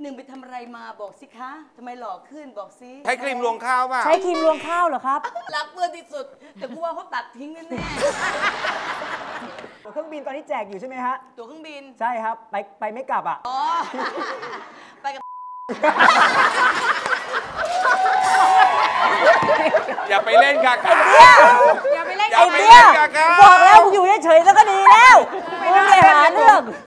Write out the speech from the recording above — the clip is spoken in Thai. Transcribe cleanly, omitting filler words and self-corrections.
หนึ่งไปทำอะไรมาบอกสิคะทำไมหล่อขึ้นบอกสิใช้ครีมรวงข้าวป่ะใช้ครีมรวงข้าวเหรอครับรักเพื่อนที่สุดแต่กูว่าเขาตัดทิ้งแน่ตั๋วเครื่องบินตอนนี้แจกอยู่ใช่ไหมฮะตั๋วเครื่องบินใช่ครับไปไม่กลับอ่ะอ๋อไปกับอย่าไปเล่นกากาอย่าไปเล่นไอ้เบี้ยบอกแล้วอยู่เฉยๆแล้วก็ดีแล้วไม่ได้หาเรื่อง